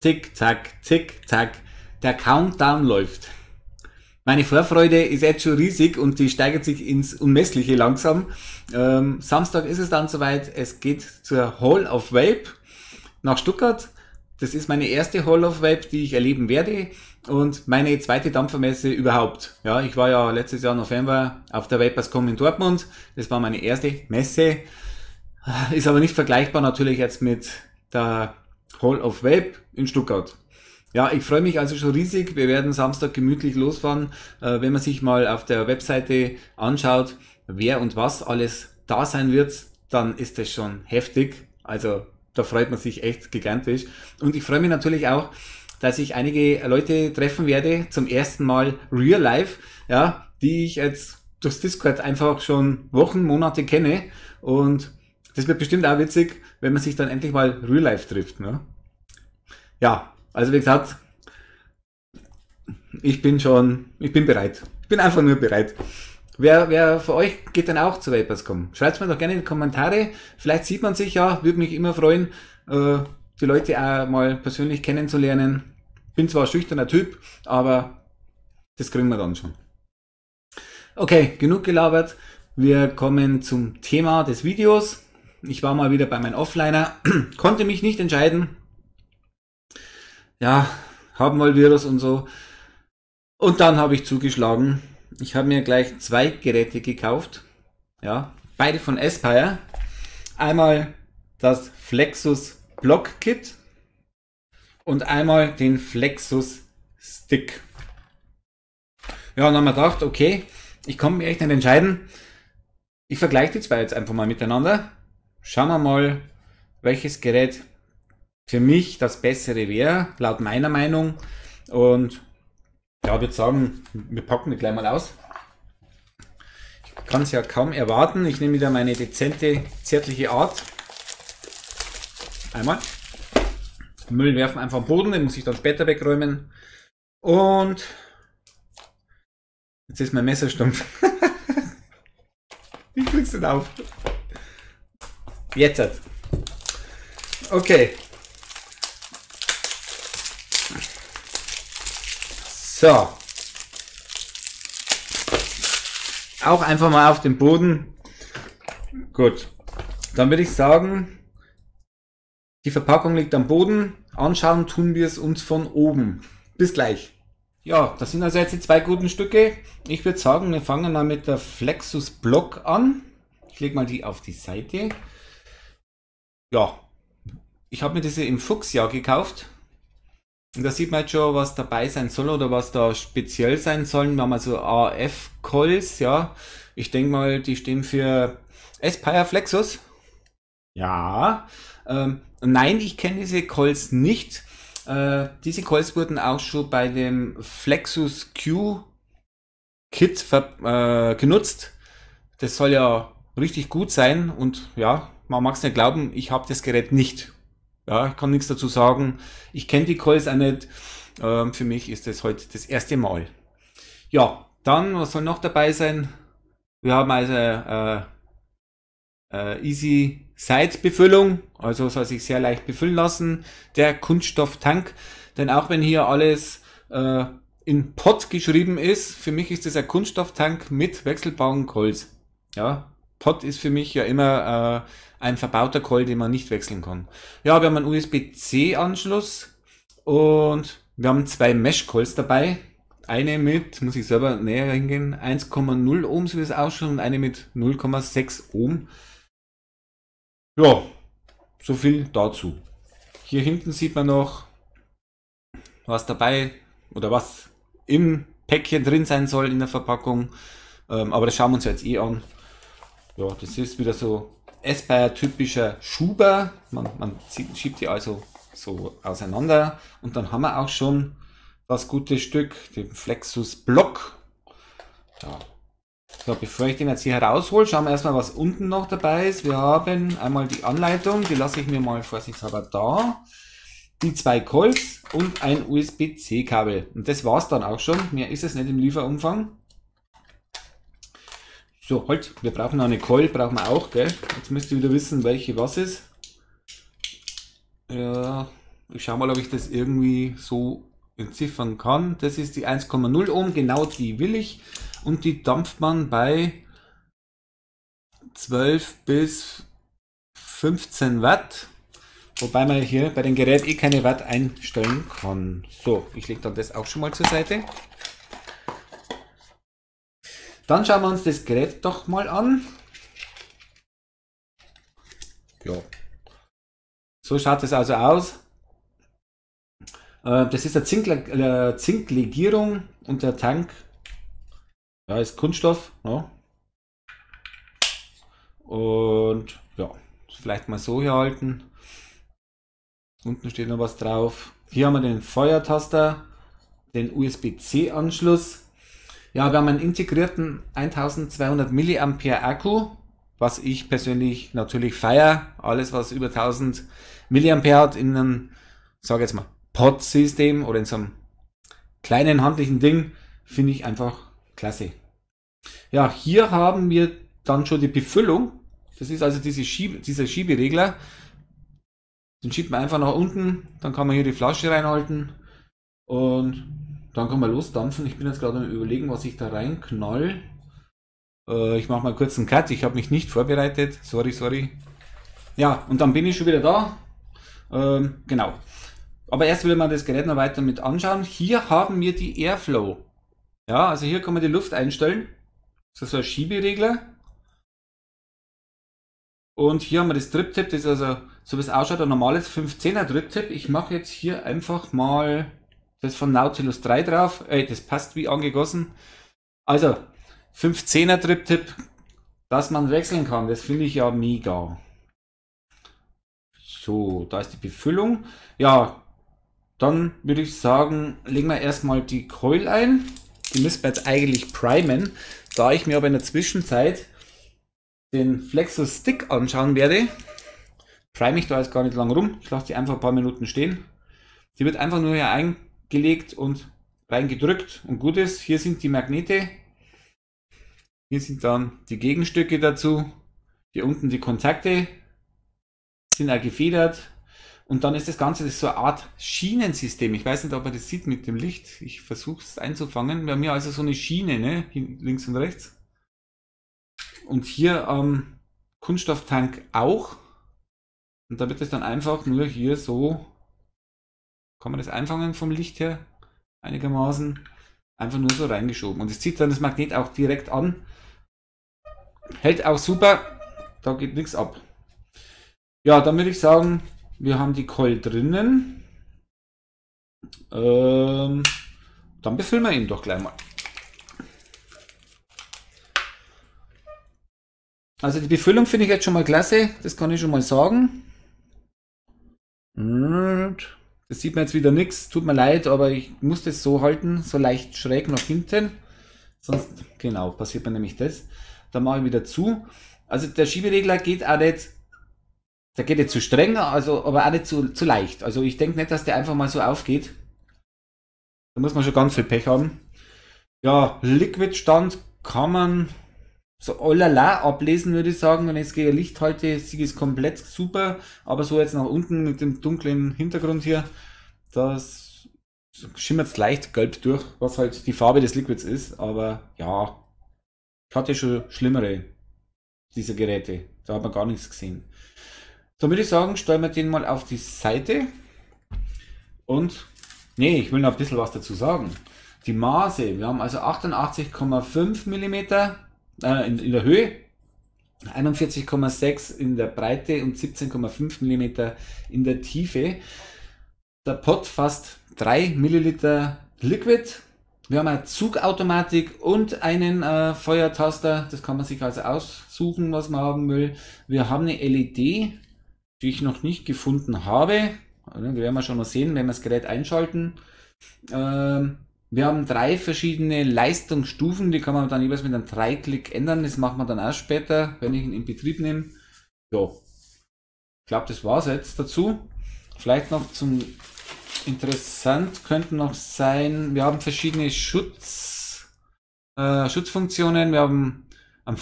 Tick, zack, tick, zack. Der Countdown läuft. Meine Vorfreude ist jetzt schon riesig und die steigert sich ins Unmessliche langsam. Samstag ist es dann soweit. Es geht zur Hall of Vape nach Stuttgart. Das ist meine erste Hall of Vape, die ich erleben werde und meine zweite Dampfermesse überhaupt. Ja, ich war ja letztes Jahr November auf der Vaperscom in Dortmund. Das war meine erste Messe. Ist aber nicht vergleichbar natürlich jetzt mit der Hall of Vape in Stuttgart. Ja, ich freue mich also schon riesig. Wir werden Samstag gemütlich losfahren. Wenn man sich mal auf der Webseite anschaut, wer und was alles da sein wird, dann ist das schon heftig. Also da freut man sich echt gigantisch. Und ich freue mich natürlich auch, dass ich einige Leute treffen werde, zum ersten Mal real life, ja, die ich jetzt durchs Discord einfach schon Wochen, Monate kenne. Und das wird bestimmt auch witzig, wenn man sich dann endlich mal real life trifft. Ne? Ja, also wie gesagt, ich bin bereit. Ich bin einfach nur bereit. Wer von euch geht dann auch zu Vaperscom? Schreibt mir doch gerne in die Kommentare. Vielleicht sieht man sich ja, würde mich immer freuen, die Leute auch mal persönlich kennenzulernen. Bin zwar ein schüchterner Typ, aber das kriegen wir dann schon. Okay, genug gelabert. Wir kommen zum Thema des Videos. Ich war mal wieder bei meinem Offliner, konnte mich nicht entscheiden. Ja, haben mal Virus und so. Und dann habe ich zugeschlagen. Ich habe mir gleich zwei Geräte gekauft. Ja, beide von Aspire. Einmal das Flexus Block Kit und einmal den Flexus Stick. Ja, und dann haben wir gedacht, okay, ich kann mich echt nicht entscheiden. Ich vergleiche die zwei jetzt einfach mal miteinander. Schauen wir mal, welches Gerät für mich das bessere wäre, laut meiner Meinung. Und ja, ich würde sagen, wir packen die gleich mal aus. Ich kann es ja kaum erwarten. Ich nehme wieder meine dezente, zärtliche Art. Einmal. Müll werfen einfach am Boden, den muss ich dann später wegräumen. Und jetzt ist mein Messer stumpf. Ich krieg's nicht auf. Jetzt. Okay. So. Auch einfach mal auf den Boden. Gut. Dann würde ich sagen, die Verpackung liegt am Boden. Anschauen tun wir es uns von oben. Bis gleich. Ja, das sind also jetzt die zwei guten Stücke. Ich würde sagen, wir fangen mal mit der Flexus Block an. Ich lege mal die auf die Seite. Ja, ich habe mir diese im Fuchsjahr gekauft. Und da sieht man jetzt schon, was dabei sein soll oder was da speziell sein sollen. Wir haben also AF-Coils, ja. Ich denke mal, die stehen für Aspire Flexus. Ja. Nein, ich kenne diese Coils nicht. Diese Coils wurden auch schon bei dem Flexus Q Kit genutzt. Das soll ja richtig gut sein und ja, man mag es nicht glauben, ich habe das Gerät nicht. Ja, ich kann nichts dazu sagen. Ich kenne die Coils auch nicht. Für mich ist das heute das erste Mal. Ja, dann, was soll noch dabei sein? Wir haben also Easy Side Befüllung, also soll sich sehr leicht befüllen lassen. Der Kunststofftank, denn auch wenn hier alles in Pot geschrieben ist, für mich ist das ein Kunststofftank mit wechselbaren Coils. Ja, Pot ist für mich ja immer ein verbauter Coil, den man nicht wechseln kann. Ja, wir haben einen USB-C Anschluss und wir haben zwei Mesh Coils dabei. Eine mit, muss ich selber näher hingehen, 1,0 Ohm, so wie es ausschaut, und eine mit 0,6 Ohm. Ja, so viel dazu. Hier hinten sieht man noch, was dabei oder was im Päckchen drin sein soll in der Verpackung. Aber das schauen wir uns jetzt eh an. Ja, das ist wieder so Aspire typischer Schuber. Man schiebt die also so auseinander. Und dann haben wir auch schon das gute Stück, den Flexus Block. Ja. So, bevor ich den jetzt hier heraushole, schauen wir erstmal, was unten noch dabei ist. Wir haben einmal die Anleitung, die lasse ich mir mal vorsichtshalber da. Die zwei Coils und ein USB-C-Kabel. Und das war es dann auch schon. Mehr ist es nicht im Lieferumfang. So, halt, wir brauchen noch eine Coil, brauchen wir auch, gell? Jetzt müsst ihr wieder wissen, welche was ist. Ja, Ich schaue mal, ob ich das irgendwie so entziffern kann. Das ist die 1,0 Ohm, genau die will ich. Und die dampft man bei 12 bis 15 Watt. Wobei man hier bei dem Gerät eh keine Watt einstellen kann. So, ich lege dann das auch schon mal zur Seite. Dann schauen wir uns das Gerät doch mal an. Ja. So schaut es also aus. Das ist eine Zinklegierung und der Tank ist Kunststoff. Ja. Und ja, vielleicht mal so hier halten. Unten steht noch was drauf. Hier haben wir den Feuertaster, den USB-C-Anschluss. Ja, wir haben einen integrierten 1200 mAh Akku, was ich persönlich natürlich feiere. Alles, was über 1000 mAh hat in einem, sage jetzt mal, Pod-System oder in so einem kleinen handlichen Ding, finde ich einfach klasse. Ja, hier haben wir dann schon die Befüllung. Das ist also dieser Schieberegler. Den schiebt man einfach nach unten, dann kann man hier die Flasche reinhalten und dann kann man losdampfen. Ich bin jetzt gerade am Überlegen, was ich da reinknall. Ich mache mal kurz einen Cut, ich habe mich nicht vorbereitet. Sorry. Ja, und dann bin ich schon wieder da. Genau. Aber erst will man das Gerät noch weiter mit anschauen. Hier haben wir die Airflow. Ja, also hier kann man die Luft einstellen. Das ist so ein Schieberegler. Und hier haben wir das Trip-Tip, das ist also, so wie es ausschaut, ein normales 510er Trip-Tip. Ich mache jetzt hier einfach mal das von Nautilus 3 drauf. Das passt wie angegossen. Also, 510er Trip-Tip, dass man wechseln kann, das finde ich ja mega. So, da ist die Befüllung. Ja, dann würde ich sagen, legen wir erstmal die Coil ein. Die müssen wir jetzt eigentlich primen, da ich mir aber in der Zwischenzeit den Flexus Stick anschauen werde. Prime ich da jetzt gar nicht lang rum. Ich lasse die einfach ein paar Minuten stehen. Die wird einfach nur hier eingelegt und reingedrückt und gut ist. Hier sind die Magnete. Hier sind dann die Gegenstücke dazu. Hier unten die Kontakte. Sind auch gefedert. Und dann ist das Ganze so eine Art Schienensystem. Ich weiß nicht, ob man das sieht mit dem Licht. Ich versuche es einzufangen. Wir haben hier also so eine Schiene, ne? Links und rechts. Und hier am Kunststofftank auch. Und da wird es dann einfach nur hier so, kann man das einfangen vom Licht her, einigermaßen, einfach nur so reingeschoben. Und es zieht dann das Magnet auch direkt an. Hält auch super, da geht nichts ab. Ja, dann würde ich sagen, wir haben die Coil drinnen. Dann befüllen wir ihn doch gleich mal. Also die Befüllung finde ich jetzt schon mal klasse, das kann ich schon mal sagen. Das sieht man jetzt wieder nichts, tut mir leid, aber ich muss das so halten, so leicht schräg nach hinten. Sonst, genau, passiert mir nämlich das. Dann mache ich wieder zu. Also der Schieberegler geht auch nicht, der geht nicht zu streng, also, aber auch nicht zu leicht. Also ich denke nicht, dass der einfach mal so aufgeht. Da muss man schon ganz viel Pech haben. Ja, Liquidstand kann man so olala ablesen, würde ich sagen. Wenn ich jetzt gegen Licht halte, sieht es komplett super. Aber so jetzt nach unten mit dem dunklen Hintergrund hier, das schimmert leicht gelb durch, was halt die Farbe des Liquids ist. Aber ja, ich hatte schon schlimmere dieser Geräte. Da hat man gar nichts gesehen. So würde ich sagen, stellen wir den mal auf die Seite. Und, nee, ich will noch ein bisschen was dazu sagen. Die Maße, wir haben also 88,5 mm in der Höhe, 41,6 in der Breite und 17,5 mm in der Tiefe. Der Pod fasst 3 Milliliter Liquid. Wir haben eine Zugautomatik und einen Feuertaster. Das kann man sich also aussuchen, was man haben will. Wir haben eine LED, die ich noch nicht gefunden habe. Die werden wir schon mal sehen, wenn wir das Gerät einschalten. Wir haben 3 verschiedene Leistungsstufen, die kann man dann jeweils mit einem 3-Klick ändern. Das machen wir dann auch später, wenn ich ihn in Betrieb nehme. Ja, ich glaube, das war es jetzt dazu. Vielleicht noch zum Interessant könnten noch sein, wir haben verschiedene Schutzfunktionen. Wir haben einen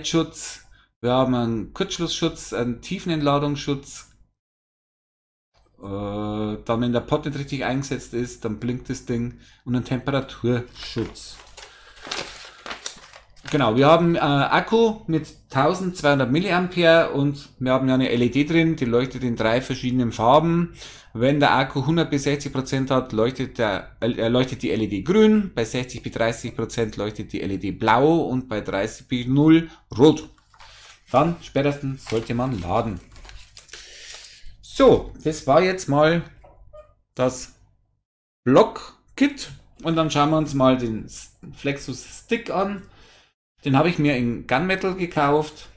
Feuerzeitschutz, wir haben einen Kurzschlussschutz, einen Tiefenentladungsschutz, dann wenn der Pot nicht richtig eingesetzt ist, dann blinkt das Ding und ein Temperaturschutz. Genau, wir haben Akku mit 1200 mAh und wir haben ja eine LED drin, die leuchtet in 3 verschiedenen Farben. Wenn der Akku 100 bis 60% hat, leuchtet die LED grün, bei 60 bis 30% leuchtet die LED blau und bei 30 bis 0 rot. Dann spätestens sollte man laden. So, das war jetzt mal das Block-Kit und dann schauen wir uns mal den Flexus Stick an. Den habe ich mir in Gunmetal gekauft.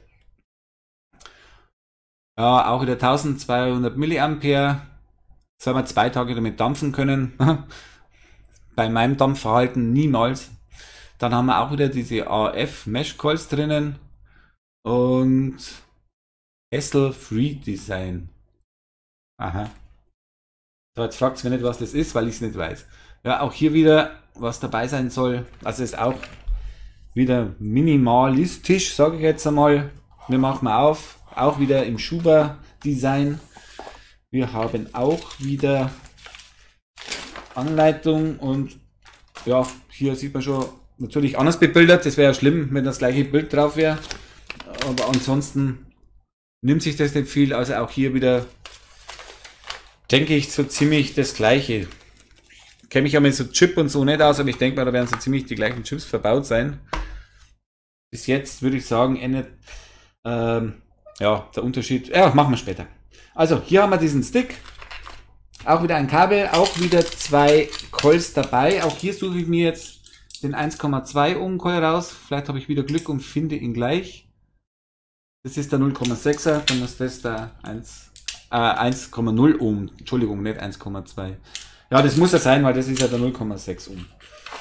Ja, auch wieder 1200 mAh. Soll man 2 Tage damit dampfen können. Bei meinem Dampfverhalten niemals. Dann haben wir auch wieder diese AF Mesh Coils drinnen. Und Essel Free Design. Aha. So, jetzt fragt es mich nicht, was das ist, weil ich es nicht weiß. Ja, auch hier wieder, was dabei sein soll. Also ist auch wieder minimalistisch, sage ich jetzt einmal. Wir machen auf, auch wieder im Schuber Design. Wir haben auch wieder Anleitung und ja, hier sieht man schon natürlich anders bebildert. Das wäre ja schlimm, wenn das gleiche Bild drauf wäre. Aber ansonsten nimmt sich das nicht viel. Also auch hier wieder, denke ich, so ziemlich das gleiche. Ich kenne mich ja mit so Chip und so nicht aus, aber ich denke mal, da werden so ziemlich die gleichen Chips verbaut sein. Bis jetzt würde ich sagen, endet ja, der Unterschied. Ja, machen wir später. Also, hier haben wir diesen Stick. Auch wieder ein Kabel, auch wieder 2 Coils dabei. Auch hier suche ich mir jetzt den 1,2 Ohm Coil raus. Vielleicht habe ich wieder Glück und finde ihn gleich. Das ist der 0,6er, dann ist das der 1,0 Ohm. Entschuldigung, nicht 1,2. Ja, das muss er sein, weil das ist ja der 0,6 Ohm.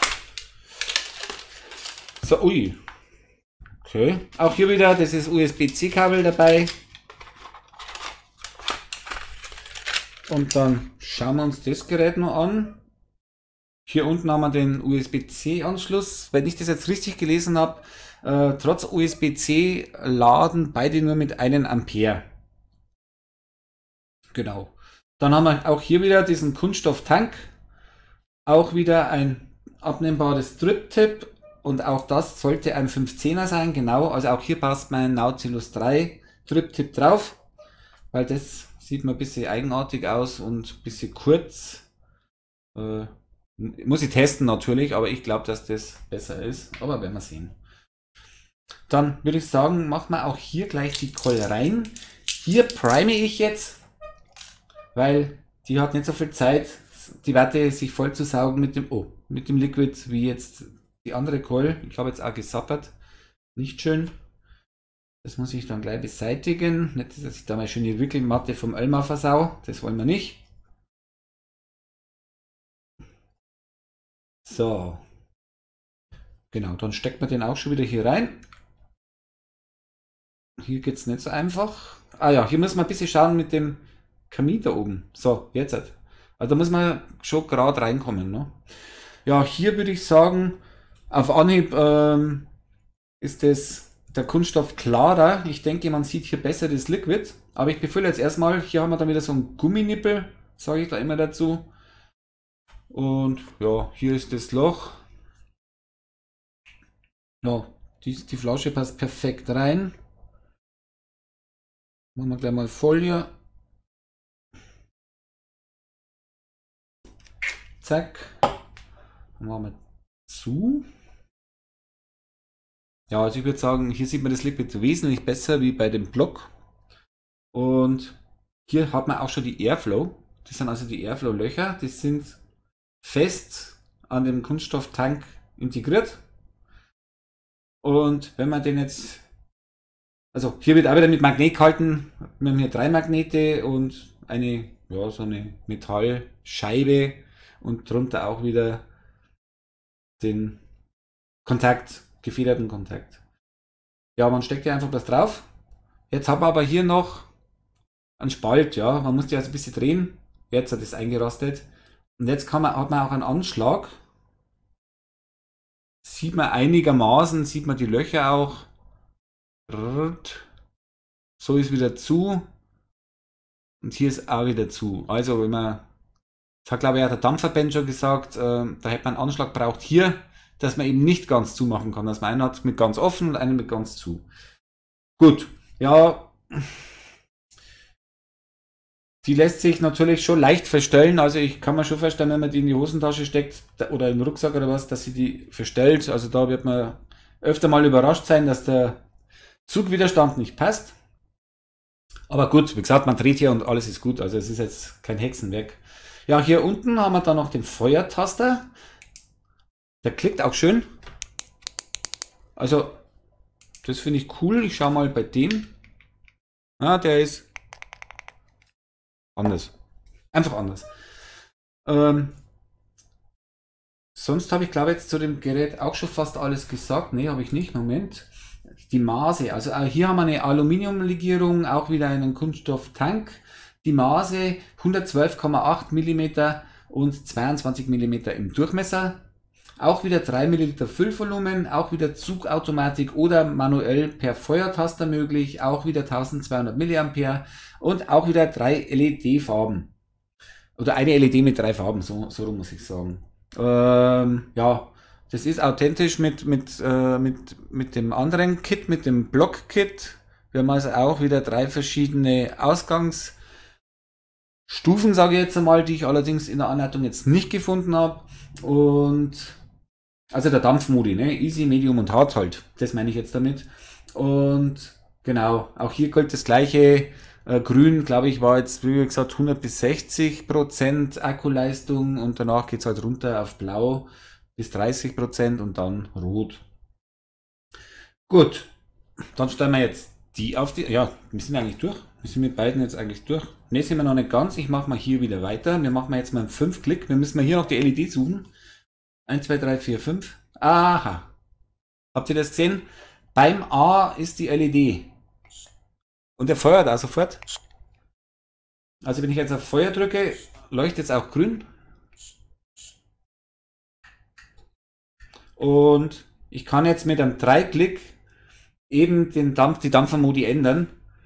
So, ui. Okay. Auch hier wieder, das ist USB-C-Kabel dabei. Und dann schauen wir uns das Gerät noch an. Hier unten haben wir den USB-C-Anschluss. Wenn ich das jetzt richtig gelesen habe, trotz USB-C laden beide nur mit 1 Ampere. Genau. Dann haben wir auch hier wieder diesen Kunststofftank. Auch wieder ein abnehmbares Drip-Tip. Und auch das sollte ein 15er sein. Genau, also auch hier passt mein Nautilus 3 Drip-Tip drauf. Weil das sieht mir ein bisschen eigenartig aus und ein bisschen kurz. Muss ich testen natürlich, aber ich glaube, dass das besser ist. Aber werden wir sehen. Dann würde ich sagen, machen wir auch hier gleich die Coil rein. Hier prime ich jetzt, weil die hat nicht so viel Zeit, die Watte sich voll zu saugen mit dem Liquid, wie jetzt die andere Coil. Ich habe jetzt auch gesappert. Nicht schön. Das muss ich dann gleich beseitigen. Nicht, dass ich da mal schöne Wickelmatte vom Elmar versau. Das wollen wir nicht. So. Genau, dann steckt man den auch schon wieder hier rein. Hier geht es nicht so einfach. Ah ja, hier muss man ein bisschen schauen mit dem Kamin da oben. So, jetzt. Also da muss man schon gerade reinkommen. Ne? Ja, hier würde ich sagen, auf Anhieb ist das der Kunststoff klarer. Ich denke, man sieht hier besser das Liquid. Aber ich befülle jetzt erstmal, hier haben wir dann wieder so einen Gumminippel, sage ich da immer dazu. Und ja, hier ist das Loch. Ja, die Flasche passt perfekt rein. Machen wir gleich mal Folie. Zack. Dann machen wir zu. Ja, also ich würde sagen, hier sieht man das Liquid wesentlich besser wie bei dem Block. Und hier hat man auch schon die Airflow. Das sind also die Airflow-Löcher. Die sind fest an dem Kunststofftank integriert. Und wenn man den jetzt, also hier wird auch wieder mit Magnet gehalten. Wir haben hier 3 Magnete und eine, ja, so eine Metallscheibe und drunter auch wieder den Kontakt, gefederten Kontakt. Ja, man steckt hier einfach was drauf. Jetzt haben wir aber hier noch einen Spalt, ja, man muss die also ein bisschen drehen. Jetzt hat es eingerostet. Und jetzt hat man auch einen Anschlag. Sieht man einigermaßen, sieht man die Löcher auch. So ist wieder zu. Und hier ist auch wieder zu. Also, wenn man, das hat glaube ich auch der Dampferband schon gesagt, da hätte man einen Anschlag braucht hier, dass man eben nicht ganz zumachen kann. Dass man einen hat mit ganz offen und einen mit ganz zu. Gut, ja, die lässt sich natürlich schon leicht verstellen. Also ich kann mir schon vorstellen, wenn man die in die Hosentasche steckt oder in den Rucksack oder was, dass sie die verstellt. Also da wird man öfter mal überrascht sein, dass der Zugwiderstand nicht passt. Aber gut, wie gesagt, man dreht hier und alles ist gut. Also es ist jetzt kein Hexenwerk. Ja, hier unten haben wir dann noch den Feuertaster. Der klickt auch schön. Also das finde ich cool. Ich schaue mal bei dem. Ah, der ist anders. Einfach anders. Ähm, sonst habe ich glaube jetzt zu dem Gerät auch schon fast alles gesagt. Ne, habe ich nicht. Moment. Die Maße. Also hier haben wir eine Aluminiumlegierung, auch wieder einen Kunststofftank. Die Maße 112,8 mm und 22 mm im Durchmesser. Auch wieder 3 Milliliter Füllvolumen, auch wieder Zugautomatik oder manuell per Feuertaster möglich, auch wieder 1200 mA und auch wieder 3 LED-Farben. Oder eine LED mit 3 Farben, so rum muss ich sagen. Ja, das ist authentisch mit dem anderen Kit, mit dem Block-Kit. Wir haben also auch wieder 3 verschiedene Ausgangsstufen, sage ich jetzt einmal, die ich allerdings in der Anleitung jetzt nicht gefunden habe. Und also der Dampfmodi, ne? Easy, Medium und Hard halt. Das meine ich jetzt damit. Und genau, auch hier gilt das gleiche. Grün, glaube ich, war jetzt, wie gesagt, 100 bis 60% Akkuleistung und danach geht es halt runter auf Blau bis 30% und dann Rot. Gut, dann stellen wir jetzt die auf die. Ja, wir sind eigentlich durch. Wir sind mit beiden jetzt eigentlich durch. Ne, sind wir noch nicht ganz. Ich mache mal hier wieder weiter. Wir machen jetzt mal einen 5-Klick. Wir müssen mal hier noch die LED suchen. 1, 2, 3, 4, 5. Aha. Habt ihr das gesehen? Beim A ist die LED. Und der feuert auch sofort. Also wenn ich jetzt auf Feuer drücke, leuchtet es auch grün. Und ich kann jetzt mit einem 3-Klick eben die Dampfermodi ändern.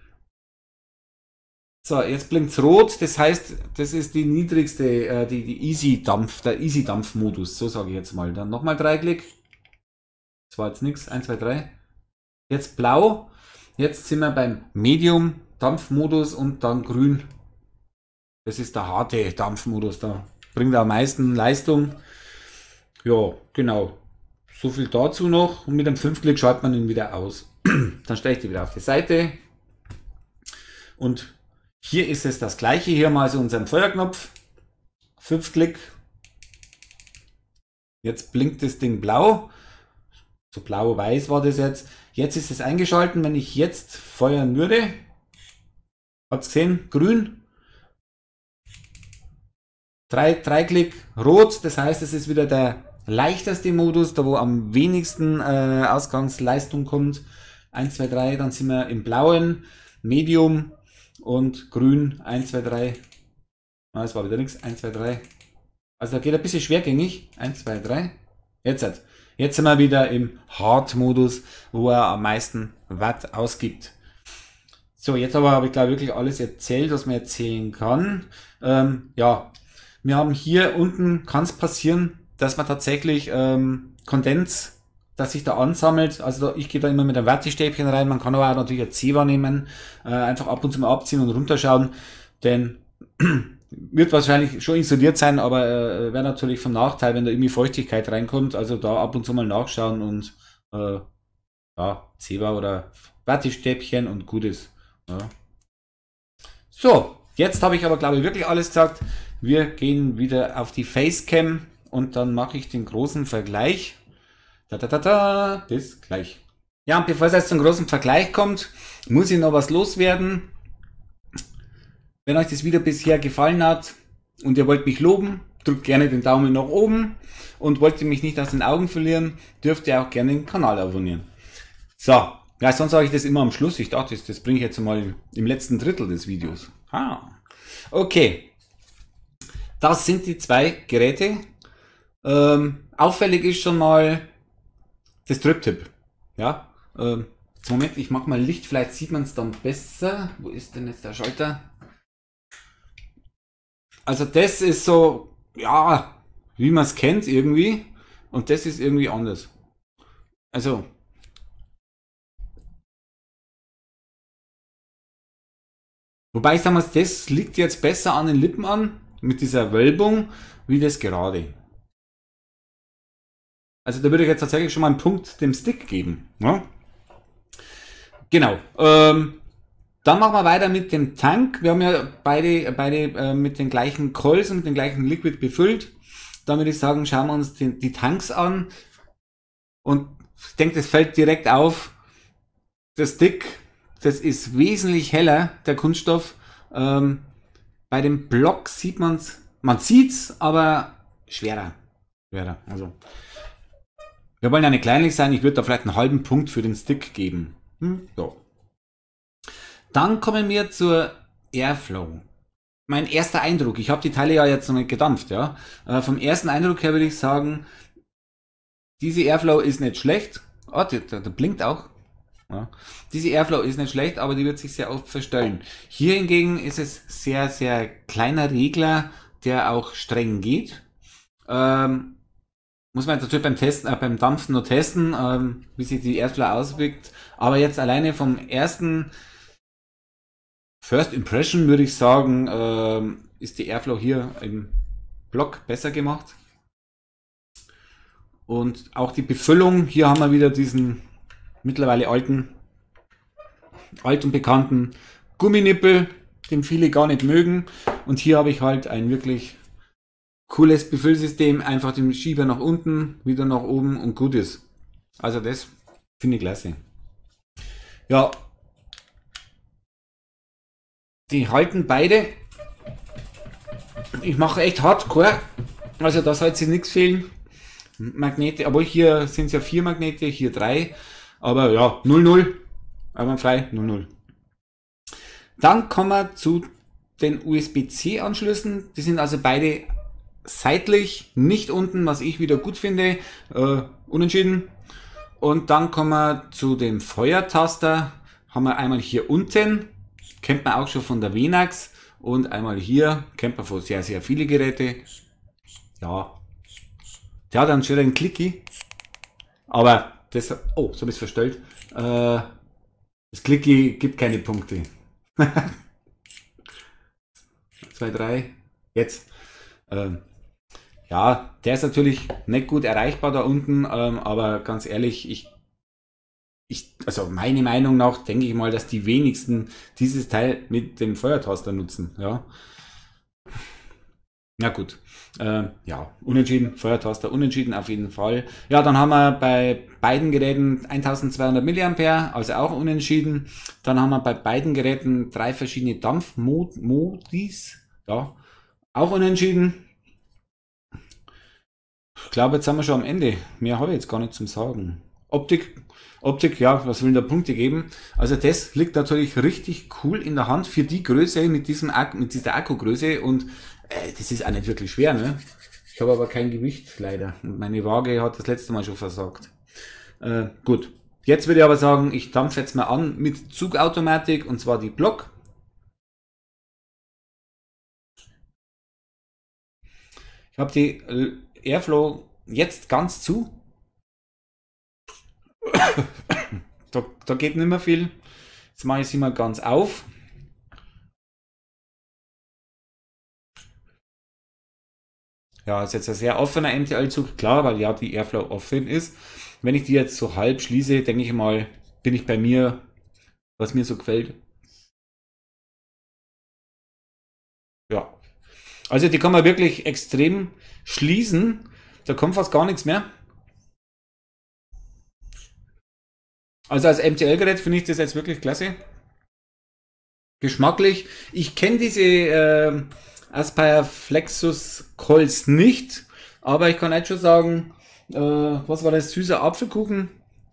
So, jetzt blinkt es rot, das heißt, das ist die niedrigste, die Easy-Dampf, der Easy-Dampf-Modus, so sage ich jetzt mal. Dann nochmal 3-Klick. Das war jetzt nichts, 1, 2, 3. Jetzt blau, jetzt sind wir beim Medium-Dampfmodus und dann grün. Das ist der harte Dampfmodus, da bringt er am meisten Leistung. Ja, genau. So viel dazu noch und mit einem 5-Klick schaltet man ihn wieder aus. Dann stelle ich die wieder auf die Seite und hier ist es das gleiche, hier mal so unseren Feuerknopf, 5-Klick, jetzt blinkt das Ding blau, so blau-weiß war das jetzt ist es eingeschalten, wenn ich jetzt feuern würde, habt ihr gesehen, grün, 3-Klick, rot, das heißt es ist wieder der leichteste Modus, da wo am wenigsten Ausgangsleistung kommt, 1, 2, 3, dann sind wir im blauen, Medium, und grün 1, 2, 3. Ah, es war wieder nichts. 1, 2, 3. Also da geht ein bisschen schwergängig. 1, 2, 3. Jetzt sind wir wieder im Hard-Modus, wo er am meisten Watt ausgibt. So, jetzt aber habe ich glaube wirklich alles erzählt, was man erzählen kann. Ja, wir haben hier unten, kann es passieren, dass man tatsächlich Kondens, dass sich da ansammelt. Also ich gehe da immer mit einem Wattestäbchen rein. Man kann aber auch natürlich ein Zewa nehmen, einfach ab und zu mal abziehen und runterschauen, denn wird wahrscheinlich schon isoliert sein, aber wäre natürlich vom Nachteil, wenn da irgendwie Feuchtigkeit reinkommt. Also da ab und zu mal nachschauen und ja, Zewa oder Wattestäbchen und gut ist. Ja. So, jetzt habe ich aber glaube ich wirklich alles gesagt. Wir gehen wieder auf die Facecam und dann mache ich den großen Vergleich. Bis gleich. Ja, und bevor es jetzt zum großen Vergleich kommt, muss ich noch was loswerden. Wenn euch das Video bisher gefallen hat und ihr wollt mich loben, drückt gerne den Daumen nach oben und wollt ihr mich nicht aus den Augen verlieren, dürft ihr auch gerne den Kanal abonnieren. So, ja, sonst sage ich das immer am Schluss. Ich dachte, das bringe ich jetzt mal im letzten Drittel des Videos. Okay, das sind die zwei Geräte. Auffällig ist schon mal das Trip-Tip. Ja, Moment, ich mache mal Licht, vielleicht sieht man es dann besser. Wo ist denn jetzt der Schalter? Also das ist so, ja, wie man es kennt irgendwie. Und das ist irgendwie anders. Also, wobei ich sage mal, das liegt jetzt besser an den Lippen an, mit dieser Wölbung, wie das gerade. Also da würde ich jetzt tatsächlich schon mal einen Punkt dem Stick geben. Ja? Genau. Dann machen wir weiter mit dem Tank. Wir haben ja beide mit den gleichen Coils und mit dem gleichen Liquid befüllt. Dann würde ich sagen, schauen wir uns die Tanks an. Und ich denke, das fällt direkt auf. Der Stick, das ist wesentlich heller, der Kunststoff. Bei dem Block sieht man sieht's, aber schwerer. Schwerer. Also, wir wollen ja nicht kleinlich sein. Ich würde da vielleicht einen halben Punkt für den Stick geben. Ja. Dann kommen wir zur Airflow. Mein erster Eindruck, ich habe die Teile ja jetzt noch nicht gedampft, ja. Vom ersten Eindruck her würde ich sagen, diese Airflow ist nicht schlecht. Oh, der blinkt auch. Ja. Diese Airflow ist nicht schlecht, aber die wird sich sehr oft verstellen. Hier hingegen ist es sehr, sehr kleiner Regler, der auch streng geht. Muss man jetzt natürlich beim Testen, beim Dampfen nur testen, wie sich die Airflow auswirkt. Aber jetzt alleine vom ersten First Impression würde ich sagen, ist die Airflow hier im Block besser gemacht. Und auch die Befüllung, hier haben wir wieder diesen mittlerweile alt und bekannten Gumminippel, den viele gar nicht mögen. Und hier habe ich halt ein wirklich cooles Befüllsystem, einfach den Schieber nach unten, wieder nach oben und gut ist. Also das finde ich klasse. Ja, die halten beide. Ich mache echt Hardcore, also da soll sich nichts fehlen. Magnete, aber hier sind es ja 4 Magnete, hier 3. Aber ja, 0,0. Einwandfrei, 0,0. Dann kommen wir zu den USB-C-Anschlüssen. Die sind also beide seitlich, nicht unten, was ich wieder gut finde. Unentschieden. Und dann kommen wir zu dem Feuertaster. Haben wir einmal hier unten, kennt man auch schon von der Venax. Und einmal hier, kennt man von sehr, sehr viele Geräte. Ja, der hat einen schönen Clicky. Aber das, oh, so habe ich es verstellt. Das Clicky gibt keine Punkte. 2, 3, jetzt. Ja, der ist natürlich nicht gut erreichbar da unten, aber ganz ehrlich, also meine Meinung nach denke ich mal, dass die wenigsten dieses Teil mit dem Feuertaster nutzen. Ja. Na gut. Ja, unentschieden, Feuertaster unentschieden auf jeden Fall. Ja, dann haben wir bei beiden Geräten 1200 mA, also auch unentschieden. Dann haben wir bei beiden Geräten 3 verschiedene Dampfmodis, ja, auch unentschieden. Ich glaube, jetzt sind wir schon am Ende. Mehr habe ich jetzt gar nicht zum Sagen. Optik, ja, was will der Punkte geben? Also das liegt natürlich richtig cool in der Hand für die Größe mit dieser Akkugröße und das ist auch nicht wirklich schwer, ne? Ich habe aber kein Gewicht leider und meine Waage hat das letzte Mal schon versagt. Gut, jetzt würde ich aber sagen, ich dampfe jetzt mal an mit Zugautomatik und zwar die Block. Ich habe die Airflow jetzt ganz zu. Da geht nicht mehr viel. Jetzt mache ich sie mal ganz auf. Ja, ist jetzt ein sehr offener MTL-Zug, klar, weil ja die Airflow offen ist. Wenn ich die jetzt so halb schließe, denke ich mal, bin ich bei mir, was mir so gefällt. Ja. Also die kann man wirklich extrem schließen. Da kommt fast gar nichts mehr. Also als MTL-Gerät finde ich das jetzt wirklich klasse. Geschmacklich. Ich kenne diese Aspire Flexus Coils nicht, aber ich kann jetzt schon sagen, was war das? Süßer Apfelkuchen.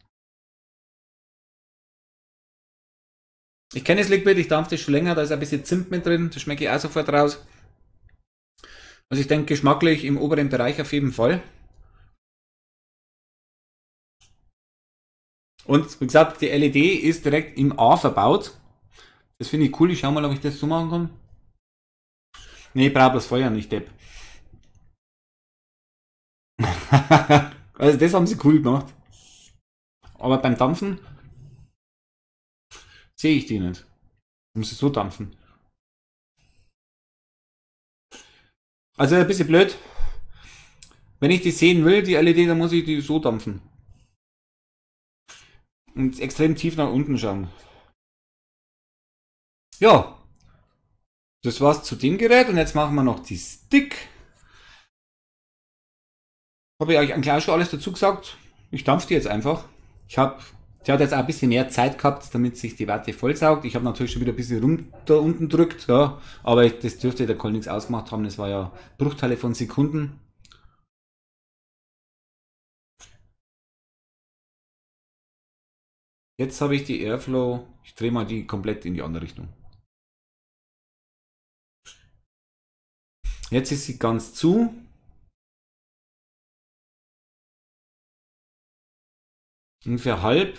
Ich kenne das Liquid, ich dampfe das schon länger, da ist ein bisschen Zimt mit drin, das schmecke ich auch sofort raus. Also ich denke geschmacklich im oberen Bereich auf jeden Fall. Und wie gesagt, die LED ist direkt im A verbaut. Das finde ich cool, ich schau mal, ob ich das so machen kann. Nee, ich brauche das Feuer nicht, Depp. Also das haben sie cool gemacht. Aber beim Dampfen sehe ich die nicht. Muss sie so dampfen. Also ein bisschen blöd. Wenn ich die sehen will, die LED, dann muss ich die so dampfen. Und extrem tief nach unten schauen. Ja, das war's zu dem Gerät und jetzt machen wir noch die Stick. Habe ich euch eigentlich auch schon alles dazu gesagt. Ich dampfe die jetzt einfach. Die hat jetzt auch ein bisschen mehr Zeit gehabt, damit sich die Watte vollsaugt. Ich habe natürlich schon wieder ein bisschen runter unten drückt, ja, aber das dürfte der Call nichts ausgemacht haben. Das war ja Bruchteile von Sekunden. Jetzt habe ich die Airflow. Ich drehe mal die komplett in die andere Richtung. Jetzt ist sie ganz zu. Ungefähr halb.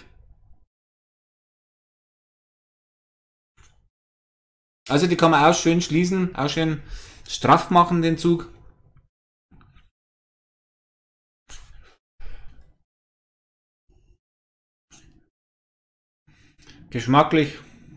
Also die kann man auch schön schließen, auch schön straff machen, den Zug. Geschmacklich.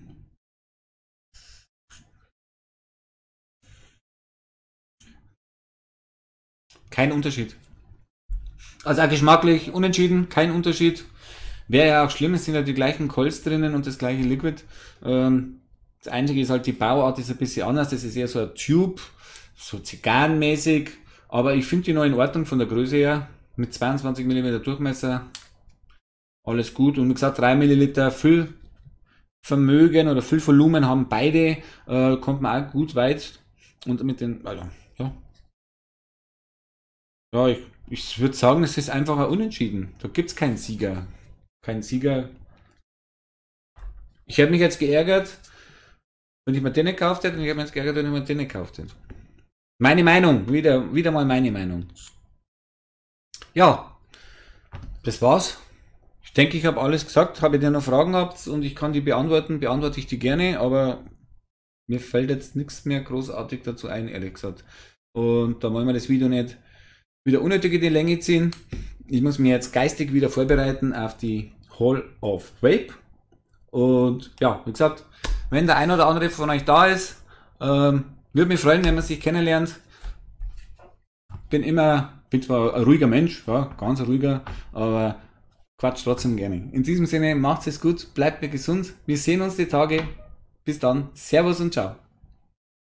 Kein Unterschied. Also auch geschmacklich unentschieden, kein Unterschied. Wäre ja auch schlimm, es sind ja die gleichen Coils drinnen und das gleiche Liquid. Das Einzige ist halt, die Bauart ist ein bisschen anders. Das ist eher so ein Tube, so zigarrenmäßig. Aber ich finde die noch in Ordnung von der Größe her. Mit 22 mm Durchmesser. Alles gut. Und wie gesagt, 3 Milliliter Füllvermögen oder Füllvolumen haben beide. Kommt man auch gut weit. Und mit den, also, ja. Ja, ich würde sagen, es ist einfach ein Unentschieden. Da gibt es keinen Sieger. Kein Sieger. Ich hätte mich jetzt geärgert, wenn ich mir den nicht gekauft hätte, und ich hätte mich jetzt geärgert, wenn ich mir den nicht gekauft hätte. Meine Meinung, wieder mal meine Meinung. Ja, das war's. Ich denke, ich habe alles gesagt. Habe ihr noch Fragen habt und ich kann die beantworten, beantworte ich die gerne, aber mir fällt jetzt nichts mehr großartig dazu ein, ehrlich gesagt. Und da wollen wir das Video nicht wieder unnötig in die Länge ziehen. Ich muss mich jetzt geistig wieder vorbereiten auf die Hall of Vape. Und ja, wie gesagt, wenn der ein oder andere von euch da ist, würde mich freuen, wenn man sich kennenlernt. Bin zwar ein ruhiger Mensch, ja, ganz ruhiger, aber quatsch trotzdem gerne. In diesem Sinne, macht es gut, bleibt mir gesund. Wir sehen uns die Tage. Bis dann. Servus und ciao.